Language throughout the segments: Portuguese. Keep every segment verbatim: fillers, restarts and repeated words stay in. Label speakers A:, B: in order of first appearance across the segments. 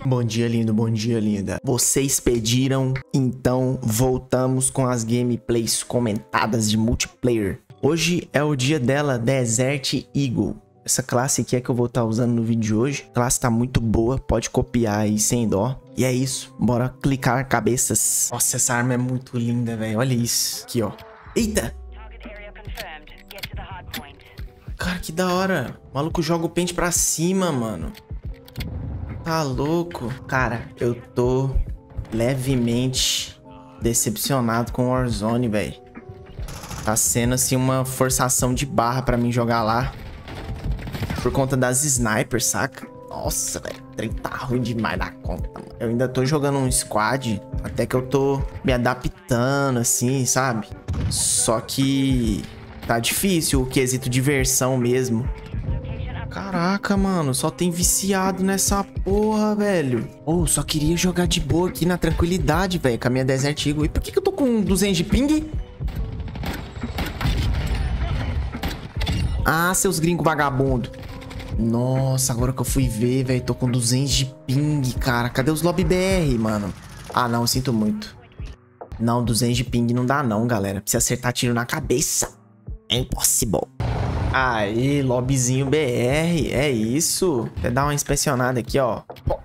A: Bom dia, lindo, bom dia, linda. Vocês pediram, então voltamos com as gameplays comentadas de multiplayer. Hoje é o dia dela, Desert Eagle. Essa classe aqui é que eu vou estar usando no vídeo de hoje. A classe tá muito boa, pode copiar aí sem dó. E é isso, bora clicar cabeças. Nossa, essa arma é muito linda, velho. Olha isso. Aqui, ó. Eita! Cara, que da hora. O maluco joga o pente pra cima, mano. Tá louco. Cara, eu tô levemente decepcionado com o Warzone, velho. Tá sendo, assim, uma forçação de barra pra mim jogar lá. Por conta das snipers, saca? Nossa, velho. O trem tá ruim demais da conta, mano. Eu ainda tô jogando um squad. Até que eu tô me adaptando, assim, sabe? Só que tá difícil o quesito diversão mesmo. Caraca, mano. Só tem viciado nessa porra, velho. Oh, só queria jogar de boa aqui na tranquilidade, velho. Com a minha Desert Eagle. E por que que eu tô com duzentos de ping? Ah, seus gringos vagabundos. Nossa, agora que eu fui ver, velho, tô com duzentos de ping, cara. Cadê os lobby B R, mano? Ah, não, sinto muito. Não, duzentos de ping não dá não, galera. Precisa acertar tiro na cabeça. É impossível. Aí, lobbyzinho B R, é isso. Vou dar uma inspecionada aqui, ó.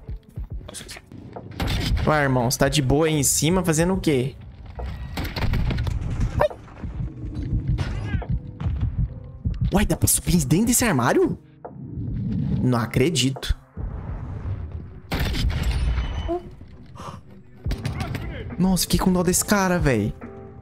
A: Ué, irmão, você tá de boa aí em cima fazendo o quê? Ai. Ué, dá pra subir dentro desse armário? Não acredito. Nossa, fiquei com dó desse cara, velho.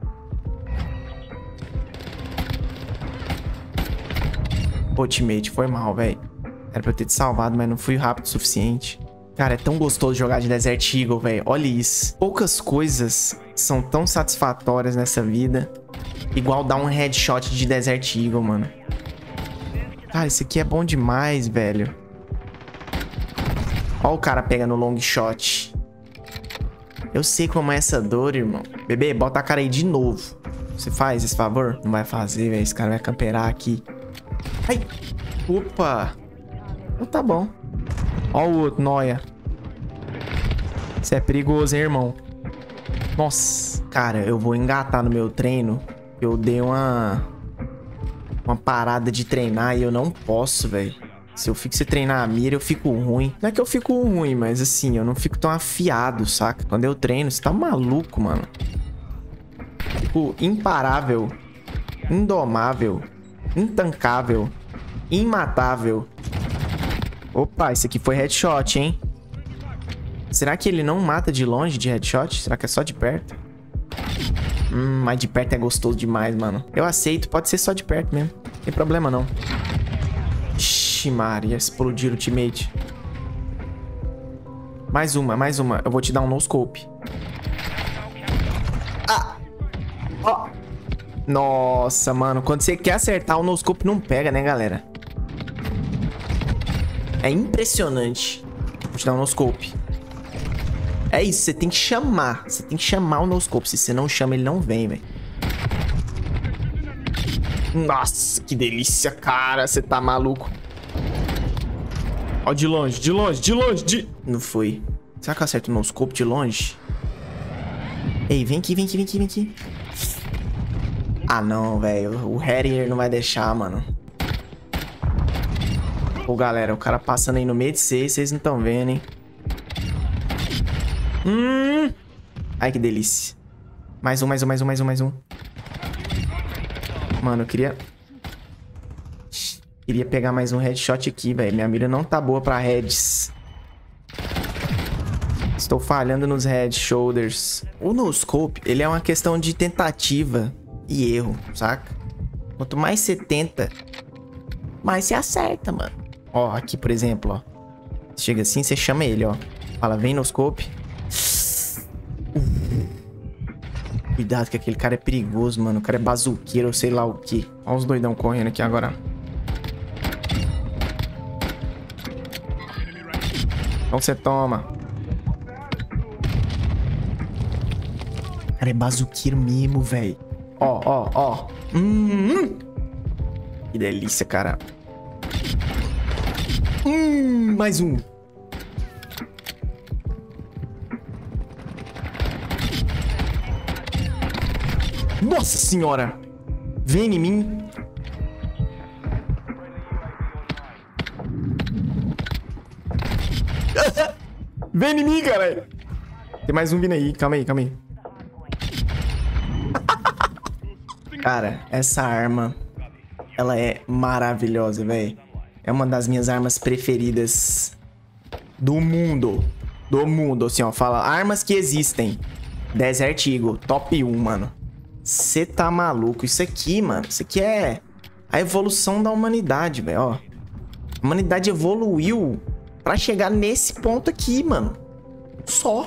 A: Pô, teammate, foi mal, velho. Era pra eu ter te salvado, mas não fui rápido o suficiente. Cara, é tão gostoso jogar de Desert Eagle, velho. Olha isso. Poucas coisas são tão satisfatórias nessa vida igual dar um headshot de Desert Eagle, mano. Cara, isso aqui é bom demais, velho. Ó o cara pega no long shot. Eu sei como é essa dor, irmão. Bebê, bota a cara aí de novo. Você faz esse favor? Não vai fazer, velho. Esse cara vai camperar aqui. Ai. Opa. Oh, tá bom. Ó o outro, noia. Isso é perigoso, hein, irmão? Nossa. Cara, eu vou engatar no meu treino. Eu dei uma... uma parada de treinar e eu não posso, velho. Se eu fico sem treinar a mira, eu fico ruim. Não é que eu fico ruim, mas assim, eu não fico tão afiado, saca? Quando eu treino, você tá maluco, mano. Fico imparável, indomável, intancável, imatável. Opa, esse aqui foi headshot, hein? Será que ele não mata de longe de headshot? Será que é só de perto? Hum, mas de perto é gostoso demais, mano. Eu aceito, pode ser só de perto mesmo. Não tem problema, não. Ixi, Maria, explodiram o teammate. Mais uma, mais uma. Eu vou te dar um no-scope. Ah! Ó! Oh. Nossa, mano. Quando você quer acertar, o no-scope não pega, né, galera? É impressionante. Vou te dar um no-scope. É isso, você tem que chamar. Você tem que chamar o no-scope. Se você não chama, ele não vem, velho. Nossa, que delícia, cara. Você tá maluco. Ó, de longe, de longe, de longe, de... Não foi. Será que eu acerto o no-scope de longe? Ei, vem aqui, vem aqui, vem aqui, vem aqui. Ah, não, velho. O Harrier não vai deixar, mano. Pô, galera, o cara passando aí no meio de vocês. Vocês não estão vendo, hein? Hum. Ai, que delícia. Mais um, mais um, mais um, mais um, mais um. Mano, eu queria... Queria pegar mais um headshot aqui, velho. Minha mira não tá boa pra heads. Estou falhando nos head shoulders. O no-scope, ele é uma questão de tentativa e erro, saca? Quanto mais você tenta, mais você acerta, mano. Ó, aqui, por exemplo, ó. Chega assim, você chama ele, ó. Fala, vem no-scope. Uh. Cuidado que aquele cara é perigoso, mano. O cara é bazuqueiro ou sei lá o que. Olha os doidão correndo aqui agora. Então você toma. O cara é bazuqueiro mesmo, velho. Ó, ó, ó. Hum, que delícia, cara. Hum, mais um. Nossa senhora. Vem em mim. Vem em mim, cara. Tem mais um vindo aí. Calma aí, calma aí. Cara, essa arma, ela é maravilhosa, velho. É uma das minhas armas preferidas do mundo. Do mundo, assim, ó. Fala, armas que existem. Desert Eagle, top um, mano. Você tá maluco. Isso aqui, mano, isso aqui é a evolução da humanidade, velho, ó. A humanidade evoluiu pra chegar nesse ponto aqui, mano. Só.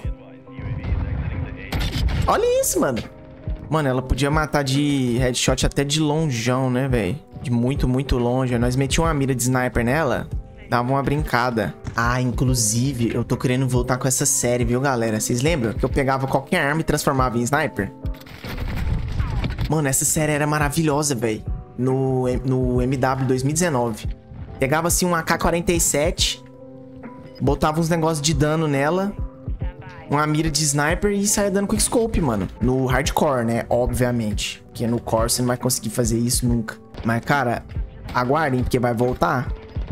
A: Olha isso, mano. Mano, ela podia matar de headshot até de longeão, né, velho? De muito, muito longe. Nós metíamos uma mira de sniper nela, dava uma brincada. Ah, inclusive, eu tô querendo voltar com essa série, viu, galera? Vocês lembram que eu pegava qualquer arma e transformava em sniper? Mano, essa série era maravilhosa, velho. No, no M W dois mil e dezenove. Pegava, assim, um A K quarenta e sete, botava uns negócios de dano nela, uma mira de sniper e saia dando quickscope, mano. No hardcore, né? Obviamente. Porque no core você não vai conseguir fazer isso nunca. Mas, cara, aguardem, porque vai voltar.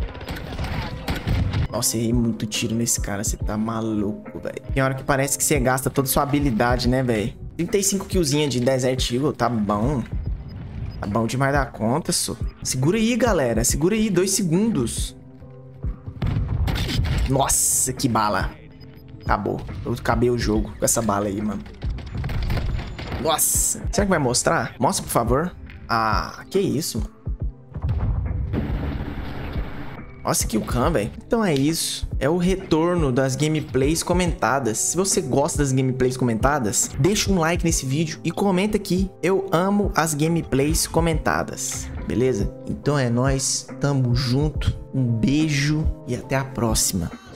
A: Nossa, errei muito tiro nesse cara. Você tá maluco, velho. Tem hora que parece que você gasta toda a sua habilidade, né, velho? trinta e cinco killzinhas de Desert Eagle, tá bom. Tá bom demais da conta, só. Segura aí, galera. Segura aí, dois segundos. Nossa, que bala. Acabou. Eu acabei o jogo com essa bala aí, mano. Nossa. Será que vai mostrar? Mostra, por favor. Ah, que isso? Nossa, que o cam, velho. Então é isso. É o retorno das gameplays comentadas. Se você gosta das gameplays comentadas, deixa um like nesse vídeo e comenta aqui. Eu amo as gameplays comentadas. Beleza? Então é nóis. Tamo junto. Um beijo e até a próxima.